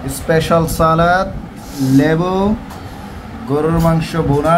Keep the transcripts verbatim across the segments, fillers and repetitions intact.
Special সালাদ, লেবু, গরুর মাংস বোনা,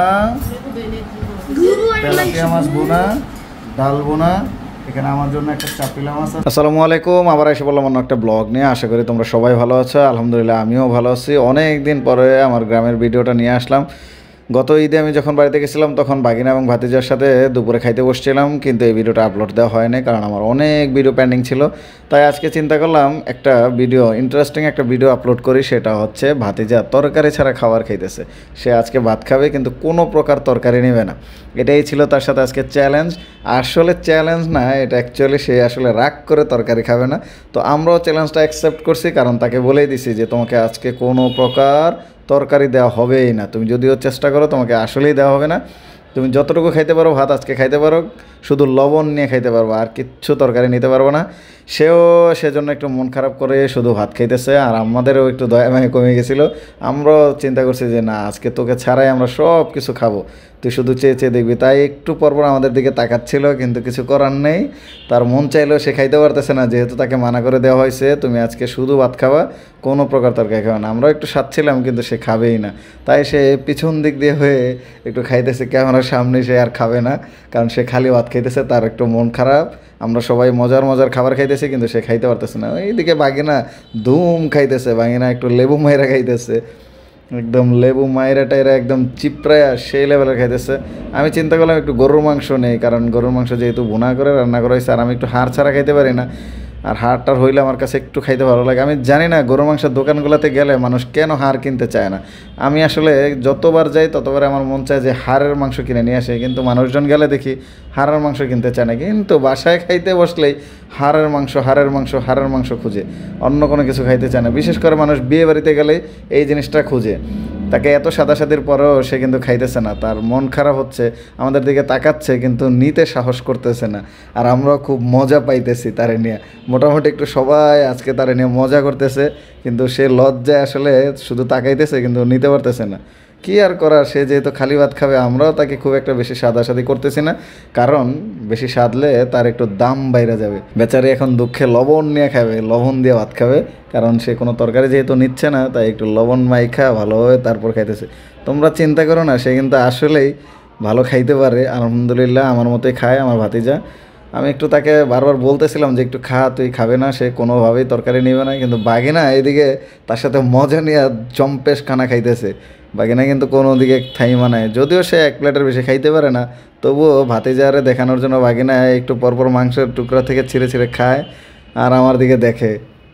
তেলাপিয়া মাছ বোনা, ডাল বোনা। এখানে আমার জন্য একটা চাপিলা মাছ আছে। আসসালামু আলাইকুম, আবার এসে বললাম অন্য একটা ব্লগ নিয়ে। আশা করি তোমরা সবাই ভালো আছো। আলহামদুলিল্লাহ আমিও ভালো আছি। অনেক দিন পরে আমার গ্রামের ভিডিওটা নিয়ে আসলাম। গত ঈদে আমি যখন বাড়িতে গেছিলাম তখন বাগিনা এবং ভাতিজার সাথে দুপুরে খাইতে বসছিলাম, কিন্তু এই ভিডিওটা আপলোড দেওয়া হয়নি কারণ আমার অনেক ভিডিও পেন্ডিং ছিল। তাই আজকে চিন্তা করলাম একটা ভিডিও, ইন্টারেস্টিং একটা ভিডিও আপলোড করি। সেটা হচ্ছে ভাতিজা তরকারি ছাড়া খাবার খাইতেছে। সে আজকে ভাত খাবে কিন্তু কোনো প্রকার তরকারি নেবে না। এটাই ছিল তার সাথে আজকে চ্যালেঞ্জ। আসলে চ্যালেঞ্জ না, এটা অ্যাকচুয়ালি সে আসলে রাগ করে তরকারি খাবে না। তো আমরাও চ্যালেঞ্জটা অ্যাকসেপ্ট করছি, কারণ তাকে বলেই দিছি যে তোমাকে আজকে কোনো প্রকার তরকারি দেওয়া হবেই না। তুমি যদিও চেষ্টা করো তোমাকে আসলেই দেওয়া হবে না। তুমি যতটুকু খাইতে পারো ভাত আজকে খাইতে পারো, শুধু লবণ নিয়ে খাইতে পারবো, আর কিচ্ছু তরকারি নিতে পারবো না। সেও সেজন্য একটু মন খারাপ করে শুধু ভাত খাইতেছে। আর আমাদেরও একটু দয়া মায়া কমে গেছিলো। আমরাও চিন্তা করছি যে না, আজকে তোকে ছাড়াই আমরা সব কিছু খাবো, তুই শুধু চেয়ে চেয়ে দেখবি। তাই একটু পরপর আমাদের দিকে তাকাচ্ছিল, কিন্তু কিছু করার নেই। তার মন চাইলেও সে খাইতে পারতেছে না, যেহেতু তাকে মানা করে দেওয়া হয়েছে তুমি আজকে শুধু ভাত খাবা, কোনো প্রকার তরকারি খাবে না। আমরাও একটু সাচ্ছিলাম, কিন্তু সে খাবেই না। তাই সে পিছন দিক দিয়ে হয়ে একটু খাইতেছে, ক্যামেরার সামনে সে আর খাবে না, কারণ সে খালি ভাত খাইতেছে। তার একটু মন খারাপ। আমরা সবাই মজার মজার খাবার খাইতেছি, কিন্তু সে খাইতে পারতেছে না। এইদিকে বাগিনা ধুম খাইতেছে, বাগিনা একটু লেবু মাইরা খাইতেছে, একদম লেবু মাইরা টাইরা একদম চিপড়ায়া সেই লেভেলের খাইতেছে। আমি চিন্তা করলাম একটু গরুর মাংস নেই, কারণ গরুর মাংস যেহেতু ভুনা করে রান্না করা হয়েছে, আর আমি একটু হাড় ছাড়া খাইতে পারি না। আর হাড়টার হইলে আমার কাছে একটু খাইতে ভালো লাগে। আমি জানি না গরুর মাংসের দোকানগুলোতে গেলে মানুষ কেন হাড় কিনতে চায় না। আমি আসলে যতবার যাই ততবার আমার মন চায় যে হাড়ের মাংস কিনে নিয়ে আসে, কিন্তু মানুষজন গেলে দেখি হাড়ের মাংস কিনতে চায় না। কিন্তু বাসায় খাইতে বসলেই হাড়ের মাংস হাড়ের মাংস হাড়ের মাংস খুঁজে, অন্য কোনো কিছু খাইতে চায় না। বিশেষ করে মানুষ বিয়ে বাড়িতে গেলে এই জিনিসটা খুঁজে। তাকে এত সাদাসাদির পরেও সে কিন্তু খাইতেছে না। তার মন খারাপ হচ্ছে, আমাদের দিকে তাকাচ্ছে কিন্তু নিতে সাহস করতেছে না। আর আমরাও খুব মজা পাইতেছি তারে নিয়ে। মোটামুটি একটু সবাই আজকে তারে নিয়ে মজা করতেছে, কিন্তু সে লজ্জায় আসলে শুধু তাকাইতেছে, কিন্তু নিতে পারতেছে না। কি আর করার, সে যেহেতু খালি ভাত খাবে, আমরাও তাকে খুব একটা বেশি সাদাসাদি করতেছি না, কারণ বেশি সাদলে তার একটু দাম বাইরে যাবে। বেচারি এখন দুঃখে লবণ নিয়ে খাবে, লবণ দিয়ে ভাত খাবে, কারণ সে কোনো তরকারি যেহেতু নিচ্ছে না, তাই একটু লবণ মাইখা ভালোভাবে তারপর খাইতেছে। তোমরা চিন্তা করো না, সে কিন্তু আসলেই ভালো খাইতে পারে। আলহামদুলিল্লাহ আমার মতোই খায় আমার ভাতিজা। আমি একটু তাকে বারবার বলতেছিলাম যে একটু খা, তুই খাবে না। সে কোনোভাবেই তরকারি নেবে না, কিন্তু বাগিনা এদিকে তার সাথে মজা নিয়ে জম্পেশ খানা খাইতেছে। বাগিনা কিন্তু কোনো দিকে থাইমা নাই। যদিও সে এক প্লেটের বেশি খাইতে পারে না, তবুও ভাতিজারে দেখানোর জন্য বাগিনা একটু পরপর মাংসের টুকরা থেকে ছিঁড়ে ছিঁড়ে খায় আর আমার দিকে দেখে।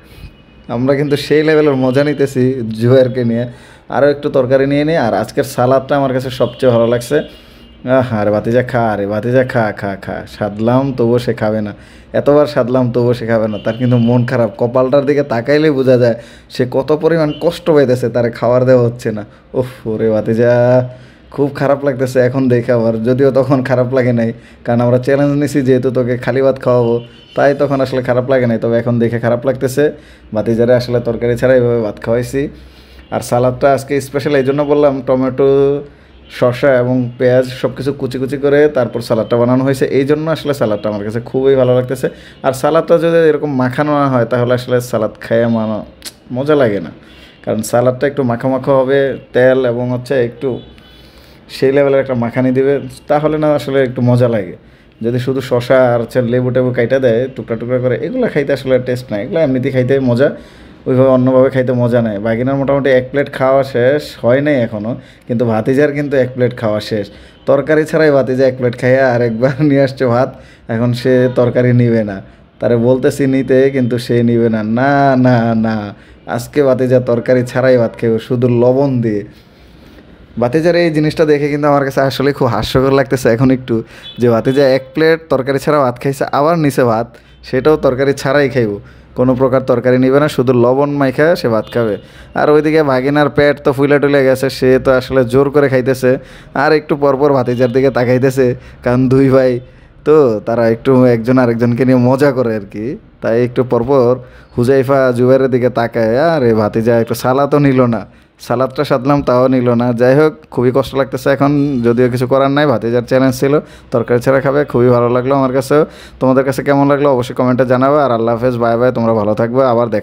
আমরা কিন্তু সেই লেভেলের মজা নিতেছি জুয়ারকে নিয়ে। আরও একটু তরকারি নিয়ে নিই। আর আজকের সালাদটা আমার কাছে সবচেয়ে ভালো লাগছে। আহ আরে ভাতিজা খা, আরে ভাতিজা খা খা খা সাধলাম তবুও সে খাবে না। এতবার সাধলাম তবুও সে খাবে না। তার কিন্তু মন খারাপ। কপালটার দিকে তাকাইলেই বোঝা যায় সে কত পরিমাণ কষ্ট পাইতেছে, তারে খাবার দেওয়া হচ্ছে না। ওফ ওরে ভাতিজা, খুব খারাপ লাগতেছে এখন দেখে আমার। যদিও তখন খারাপ লাগে নাই, কারণ আমরা চ্যালেঞ্জ নিছি যেহেতু তোকে খালি ভাত খাওয়াবো, তাই তখন আসলে খারাপ লাগে নাই। তবে এখন দেখে খারাপ লাগতেছে। ভাতিজারে আসলে তরকারি ছাড়া এইভাবে ভাত খাওয়াইছি। আর সালাদটা আজকে স্পেশাল এই জন্য বললাম, টমেটো, শসা এবং পেঁয়াজ সব কিছু কুচি কুচি করে তারপর সালাদটা বানানো হয়েছে। এই জন্য আসলে সালাদটা আমার কাছে খুবই ভালো লাগতেছে। আর সালাদটা যদি এরকম মাখানো না হয় তাহলে আসলে সালাদ খাইয়ে মানো মজা লাগে না, কারণ সালাদটা একটু মাখা মাখা হবে, তেল এবং হচ্ছে একটু সেই লেভেলের একটা মাখানি দিবে, তাহলে না আসলে একটু মজা লাগে। যদি শুধু শসা আর হচ্ছে লেবু টেবু কাইটা দেয় টুকরা টুকরা করে, এগুলো খাইতে আসলে টেস্ট নাই। এগুলো এমনিতেই খাইতে মজা, ওইভাবে অন্যভাবে খাইতে মজা নেয়। বাগিনার মোটামুটি এক প্লেট খাওয়া শেষ হয় নাই এখনও, কিন্তু ভাতিজার কিন্তু এক প্লেট খাওয়া শেষ। তরকারি ছাড়াই ভাতিজা এক প্লেট খাইয়া আরেকবার নিয়ে আসছে ভাত। এখন সে তরকারি নিবে না। তারে বলতেছি নিতে, কিন্তু সে নিবে না। না না না, আজকে ভাতিজা তরকারি ছাড়াই ভাত খাইব, শুধু লবণ দিয়ে। ভাতিজার এই জিনিসটা দেখে কিন্তু আমার কাছে আসলে খুব হাস্যকর লাগতেছে এখন একটু, যে ভাতিজা এক প্লেট তরকারি ছাড়া ভাত খাইছে, আবার নিচে ভাত, সেটাও তরকারি ছাড়াই খাইব, কোনো প্রকার তরকারি নিবে না, শুধু লবণ মাইখা সে ভাত খাবে। আর ওইদিকে ভাগিনার পেট তো ফুলে টুলে গেছে, সে তো আসলে জোর করে খাইতেছে। আর একটু পরপর ভাতিজার দিকে তাকাইতেছে, কারণ দুই ভাই তো তারা একটু একজন আরেকজনকে নিয়ে মজা করে আর কি। তাই একটু পরপর হুজাইফা জুবাইরের দিকে তাকায়। আর এ ভাতিজা একটু সালাদও নিল না, সালাদটা সাধলাম তাও নিল না। যাই হোক, খুবই কষ্ট লাগতেছে এখন, যদিও কিছু করার নাই। ভাতিজার চ্যালেঞ্জ ছিল, তরকারি ছাড়া খাবে। খুবই ভালো লাগলো আমার কাছেও। তোমাদের কাছে কেমন লাগলো অবশ্যই কমেন্টে জানাবে। আর আল্লাহ হাফেজ, বাই বাই, তোমরা ভালো থাকবে, আবার দেখা।